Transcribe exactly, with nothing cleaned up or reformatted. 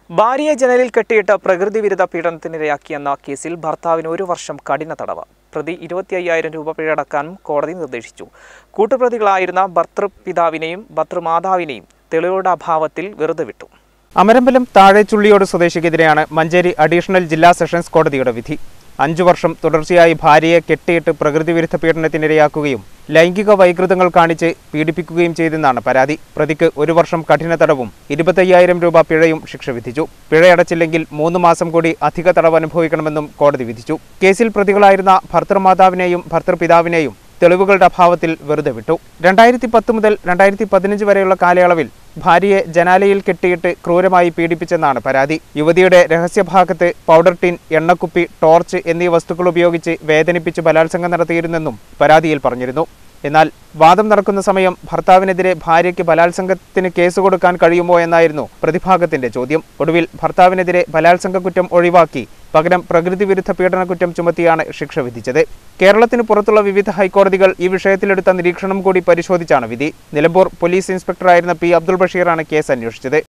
ഭാര്യയെ ജനലിൽ കെട്ടിയിട്ട് പ്രകൃതി വിരുദ്ധ പീഡനത്തിനിരയാക്കിയെന്ന കേസിൽ ഭർത്താവിന് ഒരു വർഷം കഠിന തടവ്. പ്രതി ഇരുപത്തി അയ്യായിരം രൂപ പിഴയടക്കാനും കോടതി നിർദ്ദേശിച്ചു. കൂട്ടുപ്രതികളായിരുന്ന ഭർതൃപിതാവിനെയും ഭർതൃമാതാവിനെയും തെളിവുകളുടെ അഭാവത്തിൽ വെറുതെ വിട്ടു. അമരമ്പലം താഴെച്ചുള്ളിയോട് സ്വദേശിക്കെതിരെയാണ് മഞ്ചേരി അഡീഷണൽ ജില്ലാ സെഷൻസ് കോടതിയുടെ വിധി. അഞ്ചു വർഷം തുടർച്ചയായി ഭാര്യയെ കെട്ടിയിട്ട് പ്രകൃതിവിരുദ്ധ പീഡനത്തിനിരയാക്കുകയും ലൈംഗിക വൈകൃതങ്ങൾ കാണിച്ച് പീഡിപ്പിക്കുകയും ചെയ്തെന്നാണ് പരാതി. പ്രതിക്ക് ഒരു വർഷം കഠിന തടവും ഇരുപത്തയ്യായിരം രൂപ പിഴയും ശിക്ഷ വിധിച്ചു. പിഴയടച്ചില്ലെങ്കിൽ മൂന്ന് മാസം കൂടി അധിക തടവ് അനുഭവിക്കണമെന്നും കോടതി വിധിച്ചു. കേസിൽ പ്രതികളായിരുന്ന ഭർതൃമാതാവിനെയും ഭർതൃപിതാവിനെയും തെളിവുകളുടെ അഭാവത്തിൽ വെറുതെ വിട്ടു. രണ്ടായിരത്തി പത്ത് മുതൽ രണ്ടായിരത്തി പതിനഞ്ച് വരെയുള്ള കാലയളവിൽ ഭാര്യയെ ജനാലയിൽ കെട്ടിയിട്ട് ക്രൂരമായി പീഡിപ്പിച്ചെന്നാണ് പരാതി. യുവതിയുടെ രഹസ്യഭാഗത്ത് പൗഡർ ടിൻ, എണ്ണക്കുപ്പി, ടോർച്ച് എന്നീ വസ്തുക്കൾ ഉപയോഗിച്ച് വേദനിപ്പിച്ച് ബലാത്സംഗം നടത്തിയിരുന്നെന്നും പരാതിയിൽ പറഞ്ഞിരുന്നു. എന്നാൽ വാദം നടക്കുന്ന സമയം ഭർത്താവിനെതിരെ ഭാര്യയ്ക്ക് ബലാത്സംഗത്തിന് കേസ് കൊടുക്കാൻ കഴിയുമോ എന്നായിരുന്നു പ്രതിഭാഗത്തിന്റെ ചോദ്യം. ഒടുവിൽ ഭർത്താവിനെതിരെ ബലാത്സംഗ കുറ്റം ഒഴിവാക്കി പകരം പ്രകൃതി വിരുദ്ധ പീഡന കുറ്റം ചുമത്തിയാണ് ശിക്ഷ വിധിച്ചത്. കേരളത്തിന് പുറത്തുള്ള വിവിധ ഹൈക്കോടതികൾ ഈ വിഷയത്തിലെടുത്ത നിരീക്ഷണം കൂടി പരിശോധിച്ചാണ് വിധി. നിലമ്പൂർ പോലീസ് ഇൻസ്പെക്ടറായിരുന്ന പി അബ്ദുൾ ബഷീറാണ് കേസ് അന്വേഷിച്ചത്.